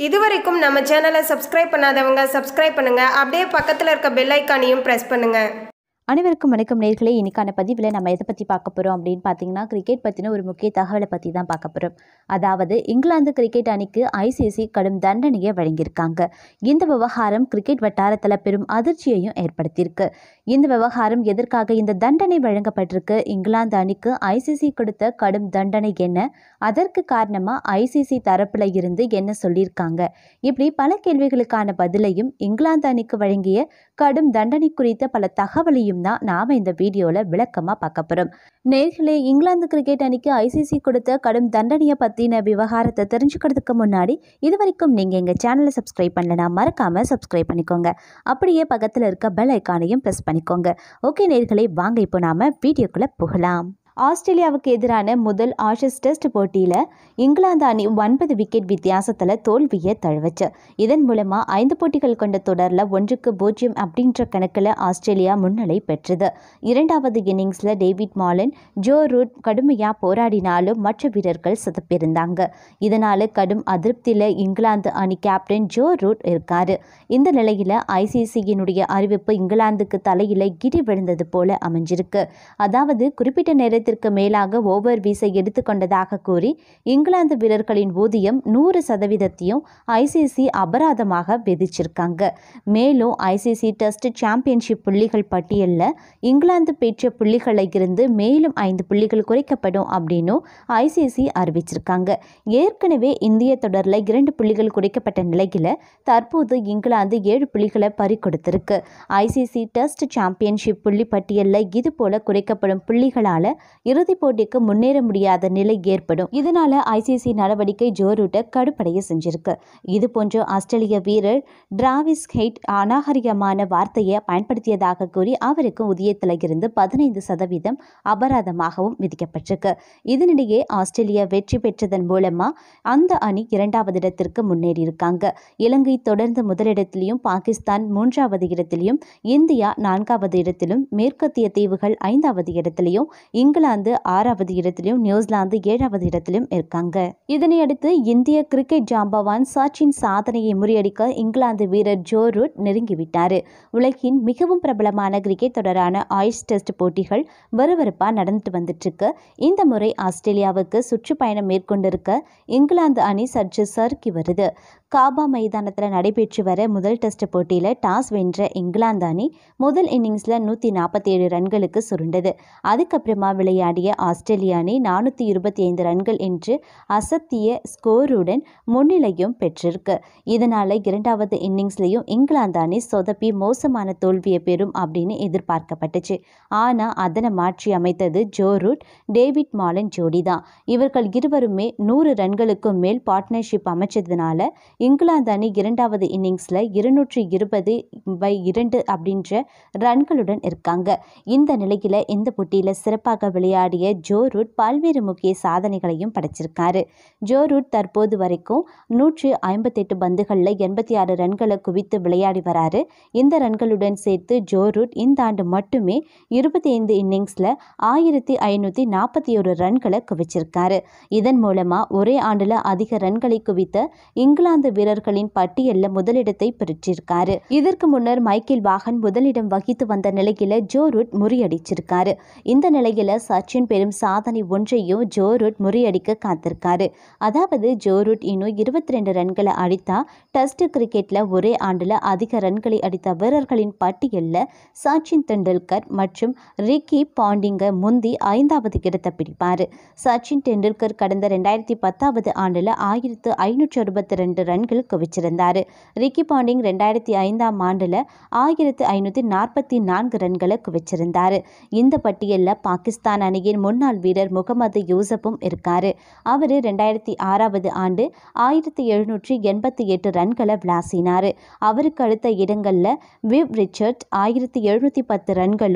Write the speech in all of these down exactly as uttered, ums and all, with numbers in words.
இதுவரைக்கும் நம்ம சேனலை சப்ஸ்கிரைப் பண்ணாதவங்க சப்ஸ்கிரைப் பண்ணுங்க. அப்படியே பக்கத்துல இருக்க பெல் ஐகானையும் பிரஸ் பண்ணுங்க. அனைவருக்கும் வணக்கம் நேயர்களே. இன்னைக்கான பதிவில் நம்ம எதை பற்றி பார்க்க போகிறோம் அப்படின்னு பார்த்தீங்கன்னா, கிரிக்கெட் பற்றின ஒரு முக்கிய தகவலை பற்றி தான் பார்க்க போகிறோம். அதாவது இங்கிலாந்து கிரிக்கெட் அணிக்கு ஐசிசி கடும் தண்டனையை வழங்கியிருக்காங்க. இந்த விவகாரம் கிரிக்கெட் வட்டாரத்தில் பெரும் அதிர்ச்சியையும் ஏற்படுத்தியிருக்கு. இந்த விவகாரம் எதற்காக இந்த தண்டனை வழங்கப்பட்டிருக்கு, இங்கிலாந்து அணிக்கு ஐசிசி கொடுத்த கடும் தண்டனை என்ன, அதற்கு காரணமாக ஐசிசி தரப்பில் இருந்து என்ன சொல்லியிருக்காங்க, இப்படி பல கேள்விகளுக்கான பதிலையும் இங்கிலாந்து அணிக்கு வழங்கிய கடும் தண்டனை குறித்த பல தகவலையும் தான் நாம இந்த வீடியோல விளக்கமா பார்க்க போறோம். நேர்களே, இங்கிலாந்து கிரிக்கெட் அணிக்கு ஐசிசி கொடுத்த கடும் தண்டனையை பத்தின விவகாரத்தை தெரிஞ்சுக்கிறதுக்கு முன்னாடி இதுவரைக்கும் நீங்க எங்க சேனலை சப்ஸ்கிரைப் பண்ணலனா மறக்காம சப்ஸ்கிரைப் பண்ணிக்கோங்க. அப்படியே பக்கத்துல இருக்க பெல் ஐகானையும் பிரஸ் பண்ணிக்கோங்க. ஓகே நேர்களே, வாங்க இப்போ நாம வீடியோக்குள்ள போகலாம். ஆஸ்திரேலியாவுக்கு எதிரான முதல் ஆஷஸ் டெஸ்ட் போட்டியில் இங்கிலாந்து அணி ஒன்பது விக்கெட் வித்தியாசத்தில் தோல்வியை தழுவச்சு. இதன் மூலமாக ஐந்து போட்டிகள் கொண்ட தொடரில் ஒன்றுக்கு பூஜ்ஜியம் அப்படின்ற கணக்கில் ஆஸ்திரேலியா முன்னிலை பெற்றது. இரண்டாவது இன்னிங்ஸில் டேவிட் மாலன், ஜோ ரூட் கடுமையாக போராடினாலும் மற்ற வீரர்கள் சதப்பிருந்தாங்க. இதனால் கடும் அதிருப்தியில் இங்கிலாந்து அணி கேப்டன் ஜோ ரூட் இருக்காரு. இந்த நிலையில் ஐசிசியினுடைய அறிவிப்பு இங்கிலாந்துக்கு தலையில் இடி விழுந்தது போல அமைஞ்சிருக்கு. அதாவது குறிப்பிட்ட நேரத்தில் மேலாக ஓவர் வீசை எடுத்துக்கொண்டதாக கூறி இங்கிலாந்து வீரர்களின் ஊதியம் நூறு சதவீதத்தையும் ஐசிசி அபராதமாக விதிச்சிருக்காங்க. மேலும் ஐசிசி டெஸ்ட் சாம்பியன்ஷிப் புள்ளிகள் பட்டியலில் இங்கிலாந்து பெற்ற புள்ளிகளை இருந்து மேலும் ஐந்து புள்ளிகள் குறைக்கப்படும் அப்படின்னு ஐசிசி அறிவிச்சிருக்காங்க. ஏற்கனவே இந்திய தொடரில் இரண்டு புள்ளிகள் குறைக்கப்பட்ட நிலையில் தற்போது இங்கிலாந்து ஏழு புள்ளிகளை பறிகொடுத்திருக்கு. ஐசிசி டெஸ்ட் சாம்பியன்ஷிப் புள்ளி பட்டியலில் இது போல குறைக்கப்படும் புள்ளிகளால் இறுதிப் போட்டிக்கு முன்னேற முடியாத நிலை ஏற்படும். இதனால ஐசிசி நடவடிக்கை ஜோ ரூட்டை கடுப்படைய செஞ்சிருக்கு. இது போன்ற ஆஸ்திரேலிய வீரர் டிராவிஸ் ஹெய்ட் அநாகரிகமான வார்த்தையை பயன்படுத்தியதாக கூறி அவருக்கு ஊதியத்தில் இருந்து பதினைந்து சதவீதம் அபராதமாகவும் விதிக்கப்பட்டிருக்கு. இதனிடையே ஆஸ்திரேலியா வெற்றி பெற்றதன் மூலமா அந்த அணி இரண்டாவது இடத்திற்கு முன்னேறி இருக்காங்க. இலங்கை தொடர்ந்து முதலிடத்திலையும், பாகிஸ்தான் மூன்றாவது இடத்திலையும், இந்தியா நான்காவது இடத்திலும், மேற்கத்திய தீவுகள் ஐந்தாவது இடத்திலையும், இங்கிலாந்து ஆறாவது இடத்திலும், நியூசிலாந்து ஏழாவது இடத்திலும் இருக்காங்க. இதனையடுத்து இந்திய கிரிக்கெட் ஜாம்பவான் சச்சின் சாதனையை முறியடிக்க இங்கிலாந்து வீரர் ஜோ ரூட் நெருங்கிவிட்டார். உலகின் மிகவும் பிரபலமான கிரிக்கெட் தொடரான ஆஷஸ் டெஸ்ட் போட்டிகள் விறுவிறுப்பா நடந்துட்டு வந்துட்டு இருக்கு. இந்த முறை ஆஸ்திரேலியாவுக்கு சுற்றுப்பயணம் மேற்கொண்டிருக்க இங்கிலாந்து அணி சற்று சறுக்கி வருது. காபா மைதானத்தில் நடைபெற்று வர முதல் டெஸ்ட் போட்டியில் டாஸ் வென்ற இங்கிலாந்து அணி முதல் இன்னிங்ஸில் நூற்றி நாற்பத்தி ஏழு ரன்களுக்கு சுருண்டது. அதுக்கப்புறமா விளையாடிய ஆஸ்திரேலிய அணி நானூற்றி இருபத்தி ஐந்து ரன்கள் என்று அசத்திய ஸ்கோருடன் முன்னிலையும் பெற்றிருக்கு. இதனால் இரண்டாவது இன்னிங்ஸ்லையும் இங்கிலாந்து அணி சொதப்பி மோசமான தோல்வியை பெறும் அப்படின்னு எதிர்பார்க்கப்பட்டுச்சு. ஆனால் அதனை மாற்றி அமைத்தது ஜோ ரூட், டேவிட் மாலன் ஜோடி தான். இவர்கள் இருவருமே நூறு ரன்களுக்கும் மேல் பார்ட்னர்ஷிப் அமைச்சதுனால இங்கிலாந்து அணி இரண்டாவது இன்னிங்ஸில் இருநூற்றி இருபது பை இரண்டு அப்படின்ற ரன்களுடன் இருக்காங்க. இந்த நிலையில் இந்த போட்டியில் சிறப்பாக விளையாடிய ஜோ ரூட் பல்வேறு முக்கிய சாதனைகளையும் படைச்சிருக்காரு. ஜோ ரூட் தற்போது வரைக்கும் நூற்றி ஐம்பத்தெட்டு பந்துகளில் எண்பத்தி ஆறு ரன்களை குவித்து விளையாடி வராரு. இந்த ரன்களுடன் சேர்த்து ஜோ ரூட் இந்த ஆண்டு மட்டுமே இருபத்தி ஐந்து இன்னிங்ஸில் ஆயிரத்தி ஐநூற்றி நாற்பத்தி ஒரு ரன்களை குவிச்சிருக்காரு. இதன் மூலமாக ஒரே ஆண்டில் அதிக ரன்களை குவித்த இங்கிலாந்து வீரர்களின் பட்டியலில் முதலிடத்தை பெற்றிருக்காரு. இதற்கு முன்னர் மைக்கேல் வாகன் முதலிடம் வகித்து வந்த நிலையில ஜோ ரூட் முறியடிச்சிருக்காரு. இந்த நிலையில சச்சின் பெரும் சாதனை ஒன்றையும் ஜோ ரூட் முறியடிக்க காத்திருக்காரு. அதாவது ஜோ ரூட் இன்னும் இருபத்தி ரெண்டு ரன்களை அடித்தா டெஸ்ட் கிரிக்கெட்ல ஒரே ஆண்டுல அதிக ரன்களை அடித்த வீரர்களின் பட்டியலில் சச்சின் தெண்டுல்கர் மற்றும் ரிக்கி பாண்டிங்க முந்தி ஐந்தாவது இடத்தை பிடிப்பாரு. சச்சின் தெண்டுல்கர் கடந்த ரெண்டாயிரத்தி பத்தாவது ஆண்டுல ஆயிரத்து ஐநூற்றி அறுபத்தி ரெண்டு ரன்கள் குவிச்சிருந்தாரு. ரிக்கி பாண்டிங் ரெண்டாயிரத்தி ஐந்தாம் ஆண்டுல ஆயிரத்தி ஐநூத்தி நாற்பத்தி நான்கு ரன்களை குவிச்சிருந்தாரு. இந்த பட்டியலில் பாகிஸ்தான் அணியின் முன்னாள் வீரர் முகமது யூசப்பும் இருக்காரு. அவரு ரெண்டாயிரத்தி ஆறாவது ஆண்டு ஆயிரத்தி எழுநூற்றி எண்பத்தி எட்டு ரன்களை விளாசினாரு. அவருக்கு அடுத்த இடங்கள்ல விவ் ரிச்சர்ட் ஆயிரத்தி எழுநூத்தி பத்து ரன்களும்,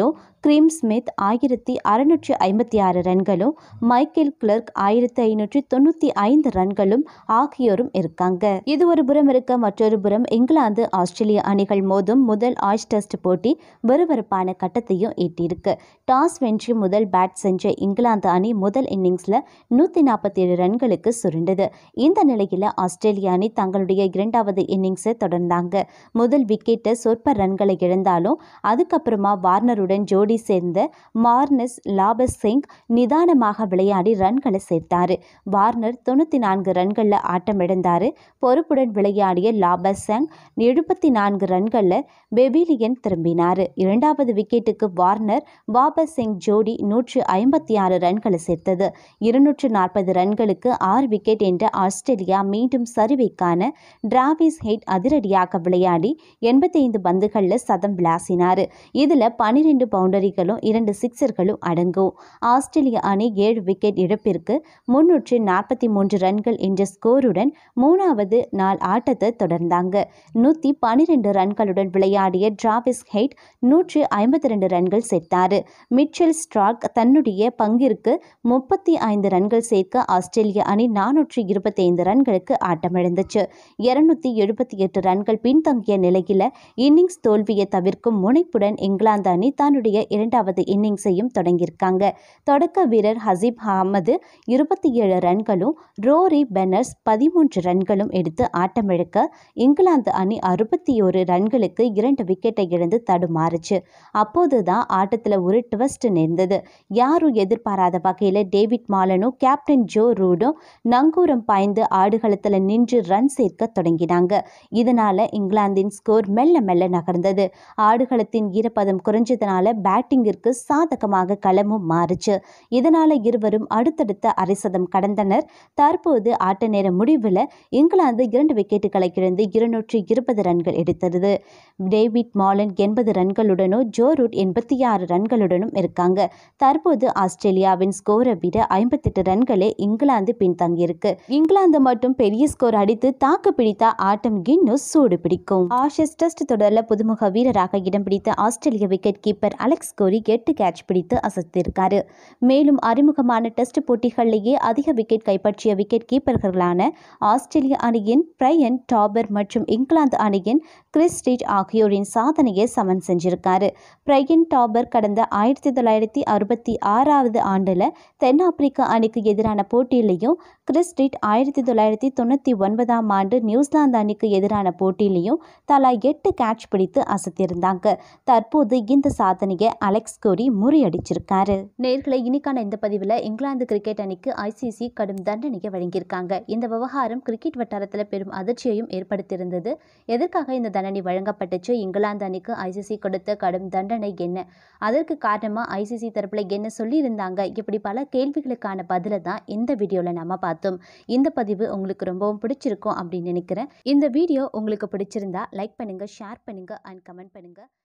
கிரீம் ஸ்மித் ஆயிரத்தி அறுநூற்றி ஐம்பத்தி ஆறு ரன்களும் மைக்கேல் கிளர்க் ஆயிரத்தி ஐநூற்றி தொண்ணூற்றி ஐந்து ரன்களும் ஆகியோரும் இருக்காங்க. இது ஒரு புறம் இருக்க, மற்றொரு புறம் இங்கிலாந்து ஆஸ்திரேலிய அணிகள் மோதும் முதல் ஆஷ் டெஸ்ட் போட்டி விறுவிறுப்பான கட்டத்தையும் எட்டியிருக்கு. டாஸ் வென்று முதல் பேட் செஞ்ச இங்கிலாந்து அணி முதல் இன்னிங்ஸ்ல நூற்றி நாற்பத்தி ஏழு ரன்களுக்கு சுருண்டது. இந்த நிலையில் ஆஸ்திரேலிய அணி தங்களுடைய இரண்டாவது இன்னிங்ஸை தொடர்ந்தாங்க. முதல் விக்கெட்டை சொற்ப ரன்களை இழந்தாலும் அதுக்கப்புறமா வார்னருடன் ஜோடி சேர்ந்த மார்னஸ் லாபஸ் சிங் நிதானமாக விளையாடி ரன்களை சேர்த்தாரு. வார்னர் தொண்ணூற்றி நான்கு ரன்களில் ஆட்டமிழந்தாரு. பொறுப்புடன் விளையாடிய லாபஸ் சிங் எழுபத்தி நான்கு ரன்களில் பெவிலியன் திரும்பினார். இரண்டாவது விக்கெட்டுக்கு வார்னர் வாபஸ் சிங் ஜோடி நூற்று ஐம்பத்தி ஆறு ரன்களை சேர்த்தது. இருநூற்று நாற்பது ரன்களுக்கு ஆறு விக்கெட் என்ற ஆஸ்திரேலியா மீண்டும் சரிவைக்கான டிராவிஸ் ஹெட் அதிரடியாக விளையாடி எண்பத்தி ஐந்து பந்துகளில் சதம் விளாசினார். இதில் பனிரெண்டு பவுண்டரிகளும் இரண்டு சிக்சர்களும் அடங்கும். ஆஸ்திரேலிய அணி ஏழு விக்கெட் இழப்பிற்கு முன்னூற்று நாற்பத்தி மூன்று ரன்கள் என்ற ஸ்கோருடன் மூணாவது நாள் ஆட்டத்தை தொடர்ந்தாங்க. நூற்றி பனிரெண்டு ரன்களுடன் விளையாடிய டிராவிஸ் ஹெட் நூற்று ஐம்பத்தி ரெண்டு ரன்கள் சேர்த்தார். மிச்சல் ஸ்டார்க் தன்னுடைய பங்கிற்கு முப்பத்தி ஐந்து ரன்கள் சேர்க்க ஆஸ்திரேலிய அணி நானூற்று இருபத்தி ஐந்து ரன்களுக்கு ஆட்டமிழந்துச்சு. இருநூற்றி எழுபத்தி எட்டு ரன்கள் பின்தங்கிய நிலையில் இன்னிங்ஸ் தோல்வியை தவிர்க்கும் முனைப்புடன் இங்கிலாந்து அணி தன்னுடைய இரண்டாவது இன்னிங்ஸையும் தொடங்கியிருக்காங்க. தொடக்க வீரர் ஹசீப் அகமது இருபத்தி ஏழு ரன்களும் ரோரி பென்னர்ஸ் பதிமூன்று ரன்களும் எடுத்து ஆட்டமிழக்க இங்கிலாந்து அணி அறுபத்தி ஓரு ரன்களுக்கு இரண்டு விக்கெட்டை இழந்து தடுமாறுச்சு. அப்போதுதான் ஆட்டத்தில் ஒரு ட்விஸ்ட் நேர்ந்தது. யாரும் எதிர்பாராத வகையில் டேவிட் மாலனும் கேப்டன் ஜோ ரூடும் நங்கூரம் பாய்ந்து ஆடுகளத்தில் நின்று ரன் சேர்க்க தொடங்கினாங்க. இதனால இங்கிலாந்தின் ஸ்கோர் மெல்ல மெல்ல நகர்ந்தது. ஆடுகளத்தின் ஈரப்பதம் குறைஞ்சதுனால பேட்டிங்கிற்கு சாதகமாக களமும் மாறுச்சு. இதனால இருவரும் அடுத்தடுத்த அரை சதம் கடந்தனர். தற்போது ஆட்ட நேர முடிவில் இங்கிலாந்து இரண்டு விக்கெட்டுகளை இழந்து இருநூற்று இருபது ரன்கள் எடுத்தது. டேவிட் மாலன் எண்பது ரன்களுடனும் ஜோ ரூட் எண்பத்தி ஆறு ரன்களுடனும் இருக்காங்க. தற்போது ஆஸ்திரேலியாவின் ஸ்கோரை விட ஐம்பத்தி எட்டு ரன்களே இங்கிலாந்து பின்தங்கியிருக்கு. இங்கிலாந்து மட்டும் பெரிய ஸ்கோர் அடித்து தாக்கு பிடித்த ஆட்டம் இன்னும் சூடு பிடிக்கும். ஆஷஸ் டெஸ்ட் தொடரில் புதுமுக வீரராக இடம் பிடித்த ஆஸ்திரேலிய விக்கெட் கீப்பர் அலெக்ஸ் கோரி எட்டு கேட்ச் பிடித்து அசத்திருக்காரு. மேலும் அறிமுகமான டெஸ்ட் போட்டிகளிலேயே அதிக விக்கெட் கைப்பற்றிய விக்கெட் கீப்பர்களான ஆஸ்திரேலிய அணியின் பிரையன் டாபர் மற்றும் இங்கிலாந்து அணியின் கிறிஸ் ரீட் ஆகியோரின் சாதனையை சமன் செஞ்சிருக்காரு. பிரையன் டாபர் கடந்த ஆயிரத்தி தொள்ளாயிரத்தி அறுபத்தி ஆறாவது ஆண்டுல தென்னாப்பிரிக்க அணிக்கு எதிரான போட்டியிலையும், கிறிஸ் ரீட் ஆயிரத்தி தொள்ளாயிரத்தி தொண்ணூற்றி ஒன்பதாம் ஆண்டு நியூசிலாந்து அணிக்கு எதிரான போட்டியிலையும் தலா எட்டு கேட்ச் பிடித்து அசத்தியிருந்தாங்க. தற்போது இந்த சாதனையை அலெக்ஸ் கோரி முறியடிச்சிருக்காரு. நேர்களை இன்னைக்கான இந்த பதிவில் இங்கிலாந்து கிரிக்கெட் அணிக்கு ஐசிசி கடும் தண்டனையை வழங்கியிருக்காங்க. இந்த விவகாரம் கிரிக்கெட் வட்டாரத்தில் பெரும் அதிர்ச்சியையும் ஏற்படுத்தியிருந்தது. எதற்காக இந்த தண்டனை வழங்கப்பட்டுச்சு? இங்கிலாந்து அணிக்கு ஐசிசி கொடுத்த கடும் தண்டனை என்ன? அதற்கு காரணமாக ஐசிசி தரப்பில் என்ன சொல்லியிருந்தாங்க? இப்படி பல கேள்விகளுக்கான பதிலை தான் இந்த வீடியோவில் நம்ம பார்த்தோம். இந்த பதிவு உங்களுக்கு ரொம்பவும் பிடிச்சிருக்கும் அப்படின்னு நினைக்கிறேன். இந்த வீடியோ உங்களுக்கு பிடிச்சிருந்தா லைக் பண்ணுங்க, ஷேர் பண்ணுங்க அண்ட் கமெண்ட் பண்ணுங்க.